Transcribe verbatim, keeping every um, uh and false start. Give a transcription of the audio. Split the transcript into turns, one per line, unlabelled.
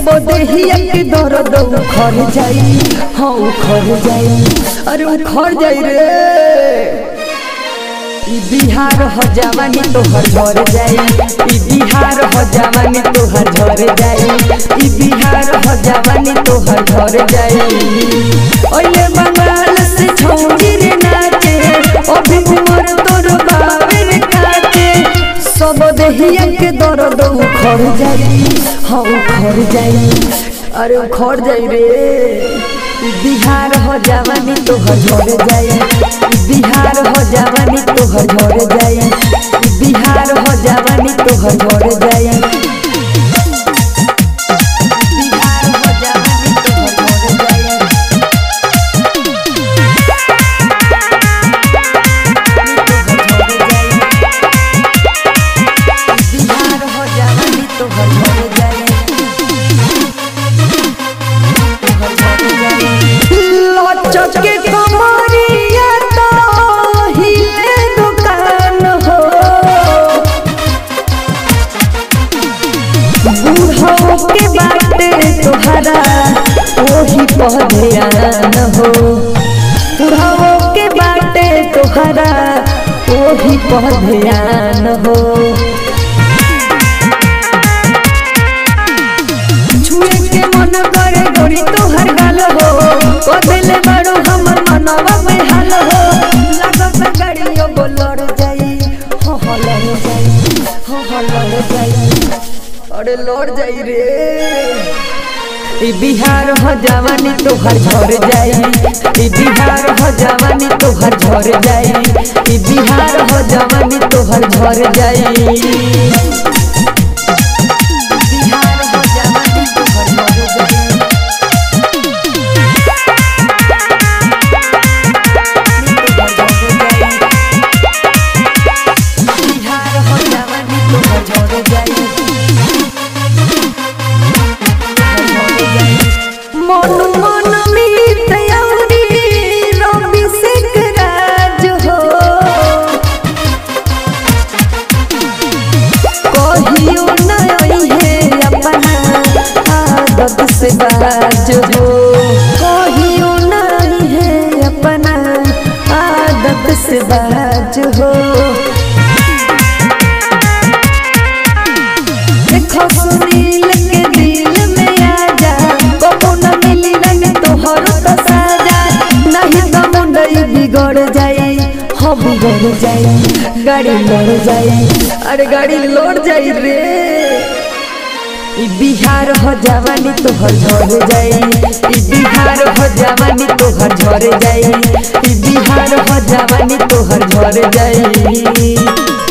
सब देहिया के दर्द उखड़ जाई, हाँ उखड़ जाई, अरे उखड़ जाई रे। ई बिहार हो जवानी तोहर झर जाई, ई बिहार हो जवानी तोहर झर जाई, ई बिहार हो जवानी तोहर झर जाई। ओले बंगाल से छौड़ी रे नाचे, अभी उमर तोर बावे रे काटे, सब देहिया के दर्द उखड़ जाई, हाँ उखड़ जाई, अरे उखड़ जाई रे। बिहार हो जवानी तोहर झर जाई, बिहार हो जवानी तोहर झर जाई, बिहार हो जवानी तोहर झर जाई, बिहार हो जवानी तोहर झर जाई, बिहार हो जवानी तोहर झर जाई। चके कमरिया तो हिले दुकान हो, बूढ़ों के बाटे तोहरा वही पहध्यान हो, बूढ़ों के बाटे तोहरा वही पहध्यान हो। छुए के मन करे गोरी तोहर गाल हो, कदेले बड़ो हमर मनवा में हाल हो, लागत गाड़ियों बोलर जाई, हो हो लड़ जाई, हो हो लड़ जाई, अरे लड़ जाई रे। ई बिहार हो जवानी तोहर झर जाई, ई बिहार हो जवानी तोहर झर जाई, ई बिहार हो जवानी तोहर झर जाई। से बाज हो कहियो नहीं है अपना आदत से बाज हो, देखो सुनील के दिल में आजा, कबो न मिली रंग तोहर तो साजा, नहीं तो मुंडई बिगड़ जाई, हाँ बिगड़ जाई, गाड़ी लड़ जाई, अरे गाड़ी लड़ जाई रे। ई बिहार हो जवानी तोहर झर जाई, ई बिहार हो जवानी तोहर झर जाई, ई बिहार हो जवानी तोहर झर जाई।